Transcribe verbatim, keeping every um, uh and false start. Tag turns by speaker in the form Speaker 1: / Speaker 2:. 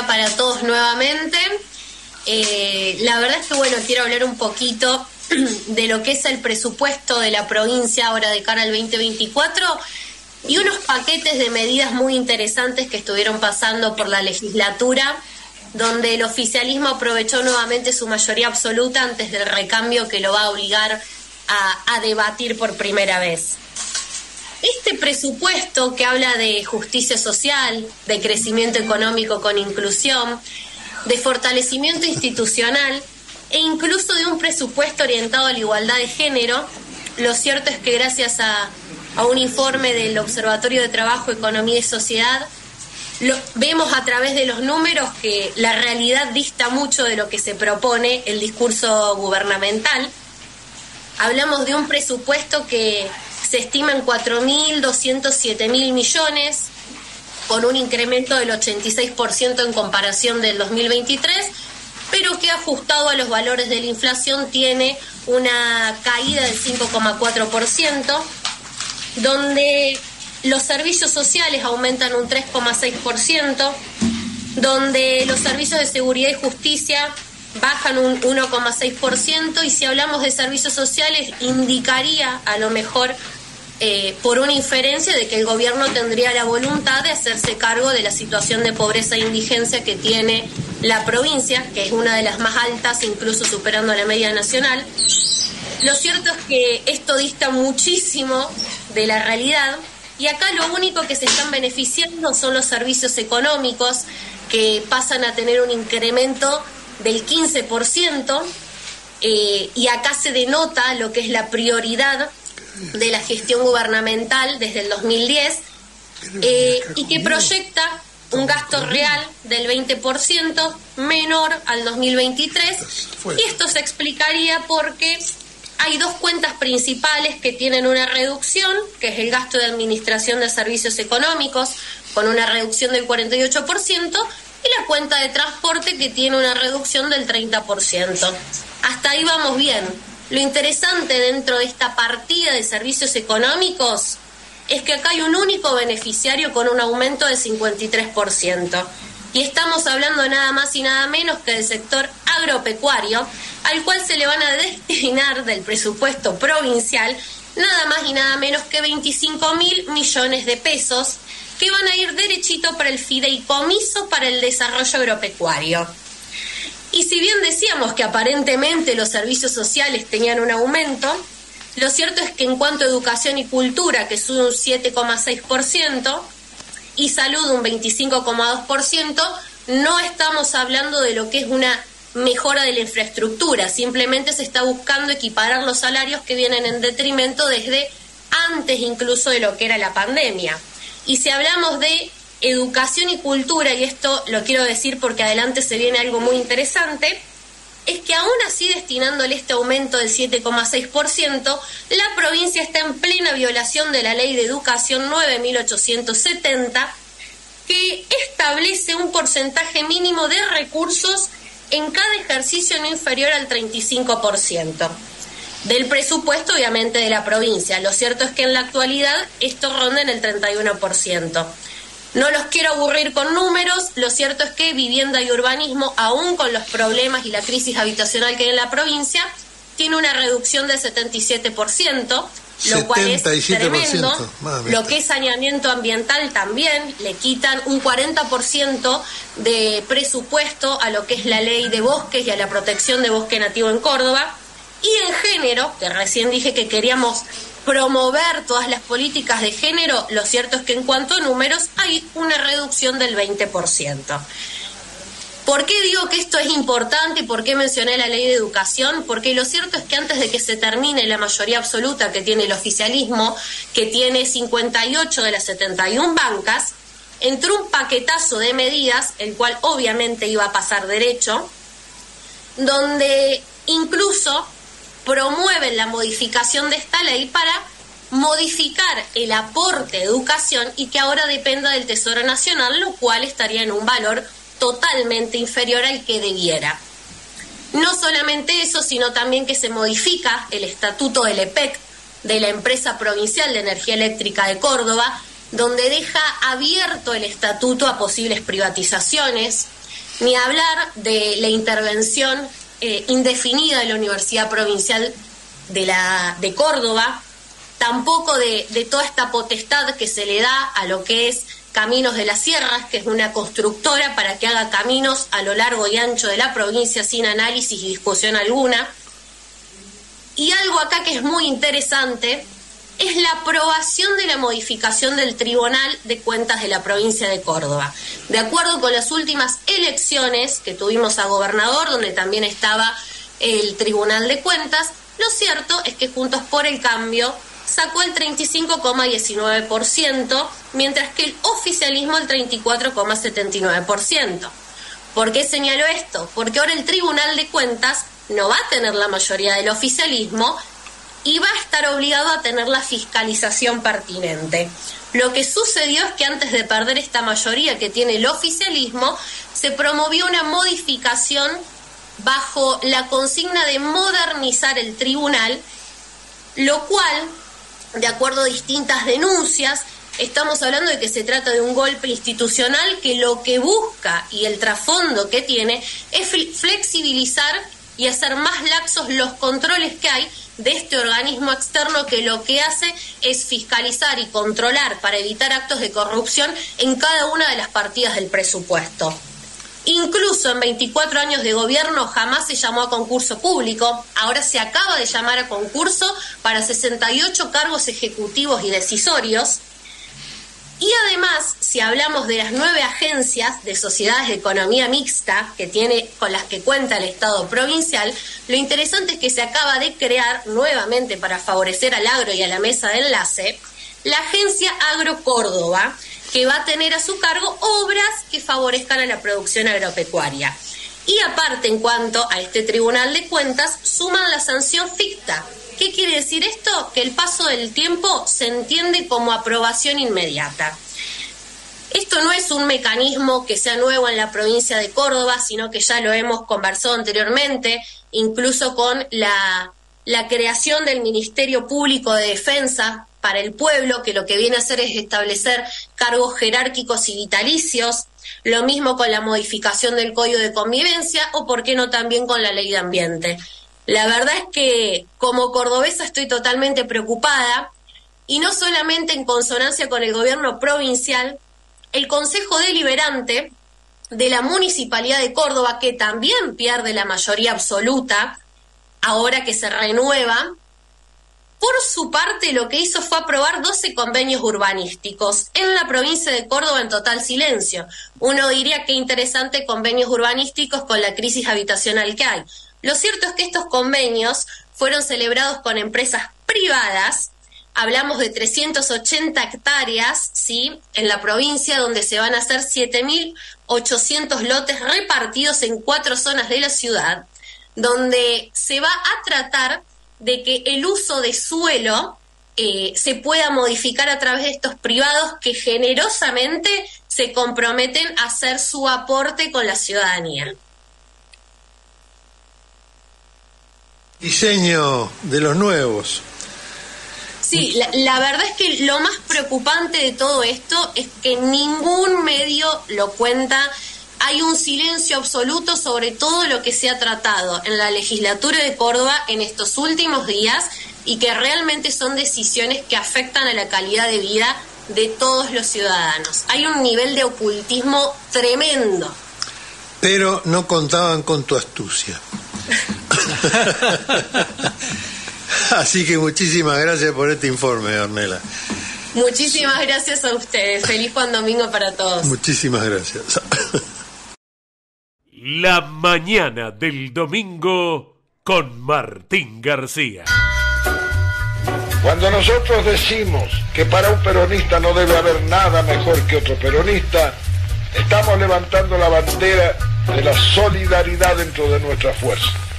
Speaker 1: día para todos nuevamente. Eh, la verdad es que, bueno, quiero hablar un poquito de lo que es el presupuesto de la provincia ahora de cara al veinte veinticuatro y unos paquetes de medidas muy interesantes que estuvieron pasando por la legislatura, donde el oficialismo aprovechó nuevamente su mayoría absoluta antes del recambio que lo va a obligar a, a debatir por primera vez. Este presupuesto que habla de justicia social, de crecimiento económico con inclusión, de fortalecimiento institucional e incluso de un presupuesto orientado a la igualdad de género, lo cierto es que gracias a, a un informe del Observatorio de Trabajo, Economía y Sociedad, lo, vemos a través de los números que la realidad dista mucho de lo que se propone el discurso gubernamental. Hablamos de un presupuesto que se estima en cuatro mil doscientos siete mil millones, con un incremento del ochenta y seis por ciento en comparación del dos mil veintitrés, pero que ajustado a los valores de la inflación tiene una caída del cinco coma cuatro por ciento, donde los servicios sociales aumentan un tres coma seis por ciento, donde los servicios de seguridad y justicia bajan un uno coma seis por ciento, y si hablamos de servicios sociales indicaría a lo mejor eh, por una inferencia de que el gobierno tendría la voluntad de hacerse cargo de la situación de pobreza e indigencia que tiene la provincia, que es una de las más altas, incluso superando la media nacional. Lo cierto es que esto dista muchísimo de la realidad, y acá lo único que se están beneficiando son los servicios económicos, que pasan a tener un incremento del quince por ciento, eh, y acá se denota lo que es la prioridad de la gestión gubernamental desde el dos mil diez, eh, y que proyecta un gasto real del veinte por ciento menor al dos mil veintitrés, y esto se explicaría porque hay dos cuentas principales que tienen una reducción, que es el gasto de administración de servicios económicos, con una reducción del cuarenta y ocho por ciento, y la cuenta de transporte, que tiene una reducción del treinta por ciento. Hasta ahí vamos bien. Lo interesante dentro de esta partida de servicios económicos es que acá hay un único beneficiario con un aumento del cincuenta y tres por ciento. Y estamos hablando nada más y nada menos que del sector agropecuario, al cual se le van a destinar del presupuesto provincial nada más y nada menos que veinticinco mil millones de pesos, que van a ir derechito para el fideicomiso para el desarrollo agropecuario. Y si bien decíamos que aparentemente los servicios sociales tenían un aumento, lo cierto es que en cuanto a educación y cultura, que sube un siete coma seis por ciento, y salud un veinticinco coma dos por ciento, no estamos hablando de lo que es una mejora de la infraestructura, simplemente se está buscando equiparar los salarios que vienen en detrimento desde antes incluso de lo que era la pandemia. Y si hablamos de educación y cultura, y esto lo quiero decir porque adelante se viene algo muy interesante, es que aún así destinándole este aumento del siete coma seis por ciento, la provincia está en plena violación de la Ley de Educación nueve mil ochocientos setenta, que establece un porcentaje mínimo de recursos en cada ejercicio no inferior al treinta y cinco por ciento. Del presupuesto, obviamente, de la provincia. Lo cierto es que en la actualidad esto ronda en el treinta y uno por ciento. No los quiero aburrir con números, lo cierto es que vivienda y urbanismo, aún con los problemas y la crisis habitacional que hay en la provincia, tiene una reducción del setenta y siete por ciento, lo cual es tremendo. Lo que es saneamiento ambiental también, le quitan un cuarenta por ciento de presupuesto a lo que es la ley de bosques y a la protección de bosque nativo en Córdoba. Y en género, que recién dije que queríamos promover todas las políticas de género, lo cierto es que en cuanto a números hay una reducción del veinte por ciento. ¿Por qué digo que esto es importante y por qué mencioné la ley de educación? Porque lo cierto es que antes de que se termine la mayoría absoluta que tiene el oficialismo, que tiene cincuenta y ocho de las setenta y una bancas, entró un paquetazo de medidas, el cual obviamente iba a pasar derecho, donde incluso promueven la modificación de esta ley para modificar el aporte de educación y que ahora dependa del Tesoro Nacional, lo cual estaría en un valor totalmente inferior al que debiera. No solamente eso, sino también que se modifica el estatuto del E P E C, de la Empresa Provincial de Energía Eléctrica de Córdoba, donde deja abierto el estatuto a posibles privatizaciones. Ni hablar de la intervención eh, indefinida de la Universidad Provincial de, la, de Córdoba, tampoco de, de toda esta potestad que se le da a lo que es Caminos de las Sierras, que es una constructora para que haga caminos a lo largo y ancho de la provincia sin análisis y discusión alguna. Y algo acá que es muy interesante es la aprobación de la modificación del Tribunal de Cuentas de la provincia de Córdoba. De acuerdo con las últimas elecciones que tuvimos a gobernador, donde también estaba el Tribunal de Cuentas, lo cierto es que Juntos por el Cambio sacó el treinta y cinco coma diecinueve por ciento, mientras que el oficialismo el treinta y cuatro coma setenta y nueve por ciento. ¿Por qué señalo esto? Porque ahora el Tribunal de Cuentas no va a tener la mayoría del oficialismo y va a estar obligado a tener la fiscalización pertinente. Lo que sucedió es que antes de perder esta mayoría que tiene el oficialismo, se promovió una modificación bajo la consigna de modernizar el tribunal, lo cual, de acuerdo a distintas denuncias, estamos hablando de que se trata de un golpe institucional que lo que busca y el trasfondo que tiene es flexibilizar y hacer más laxos los controles que hay de este organismo externo que lo que hace es fiscalizar y controlar para evitar actos de corrupción en cada una de las partidas del presupuesto. Incluso en veinticuatro años de gobierno jamás se llamó a concurso público, ahora se acaba de llamar a concurso para sesenta y ocho cargos ejecutivos y decisorios. Y además, si hablamos de las nueve agencias de sociedades de economía mixta que tiene, con las que cuenta el Estado provincial, lo interesante es que se acaba de crear nuevamente para favorecer al agro y a la mesa de enlace, la Agencia Agro Córdoba, que va a tener a su cargo obras que favorezcan a la producción agropecuaria. Y aparte, en cuanto a este Tribunal de Cuentas, suman la sanción ficta. ¿Qué quiere decir esto? Que el paso del tiempo se entiende como aprobación inmediata. Esto no es un mecanismo que sea nuevo en la provincia de Córdoba, sino que ya lo hemos conversado anteriormente, incluso con la, la creación del Ministerio Público de Defensa para el pueblo, que lo que viene a hacer es establecer cargos jerárquicos y vitalicios, lo mismo con la modificación del Código de Convivencia o, por qué no, también con la Ley de Ambiente. La verdad es que como cordobesa estoy totalmente preocupada, y no solamente en consonancia con el gobierno provincial, el Consejo Deliberante de la Municipalidad de Córdoba, que también pierde la mayoría absoluta, ahora que se renueva, por su parte lo que hizo fue aprobar doce convenios urbanísticos en la provincia de Córdoba en total silencio. Uno diría que interesante convenios urbanísticos con la crisis habitacional que hay. Lo cierto es que estos convenios fueron celebrados con empresas privadas. Hablamos de trescientas ochenta hectáreas, ¿sí?, en la provincia, donde se van a hacer siete mil ochocientos lotes repartidos en cuatro zonas de la ciudad, donde se va a tratar de que el uso de suelo eh, se pueda modificar a través de estos privados que generosamente se comprometen a hacer su aporte con la ciudadanía.
Speaker 2: Diseño de los nuevos.
Speaker 1: Sí, la, la verdad es que lo más preocupante de todo esto es que ningún medio lo cuenta. Hay un silencio absoluto sobre todo lo que se ha tratado en la legislatura de Córdoba en estos últimos días y que realmente son decisiones que afectan a la calidad de vida de todos los ciudadanos. Hay un nivel de ocultismo tremendo.
Speaker 2: Pero no contaban con tu astucia. Así que muchísimas gracias por este informe, Ornella.
Speaker 1: Muchísimas gracias a ustedes. Feliz Juan Domingo para todos.
Speaker 2: Muchísimas gracias.
Speaker 3: La mañana del domingo con Martín García.
Speaker 4: Cuando nosotros decimos que para un peronista no debe haber nada mejor que otro peronista, estamos levantando la bandera de la solidaridad dentro de nuestra fuerza.